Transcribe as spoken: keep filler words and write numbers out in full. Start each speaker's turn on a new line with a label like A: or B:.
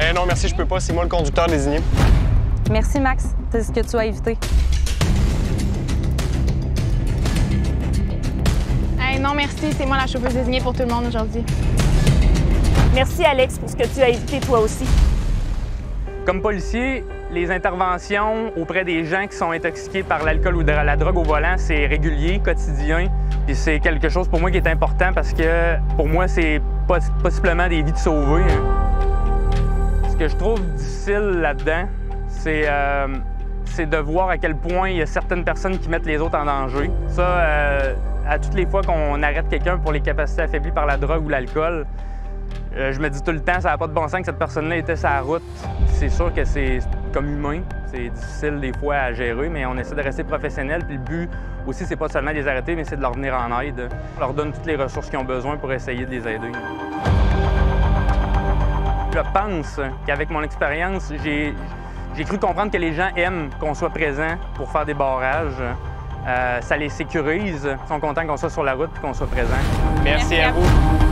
A: Ben non, merci, je peux pas. C'est moi le conducteur désigné.
B: Merci, Max. C'est ce que tu as évité.
C: Hey, non, merci. C'est moi la chauffeuse désignée pour tout le monde aujourd'hui.
D: Merci, Alex, pour ce que tu as évité toi aussi.
E: Comme policier, les interventions auprès des gens qui sont intoxiqués par l'alcool ou de la drogue au volant, c'est régulier, quotidien. Et c'est quelque chose pour moi qui est important parce que pour moi, c'est poss possiblement des vies de sauver. Hein. Ce que je trouve difficile là-dedans, c'est euh, de voir à quel point il y a certaines personnes qui mettent les autres en danger. Ça, euh, à toutes les fois qu'on arrête quelqu'un pour les capacités affaiblies par la drogue ou l'alcool, Euh, je me dis tout le temps, ça n'a pas de bon sens que cette personne-là était sur la route. C'est sûr que c'est comme humain, c'est difficile des fois à gérer, mais on essaie de rester professionnel. Puis le but aussi, c'est pas seulement de les arrêter, mais c'est de leur venir en aide. On leur donne toutes les ressources qu'ils ont besoin pour essayer de les aider. Je pense qu'avec mon expérience, j'ai cru comprendre que les gens aiment qu'on soit présent pour faire des barrages. Euh, ça les sécurise. Ils sont contents qu'on soit sur la route et qu'on soit présent.
A: Merci, Merci à vous.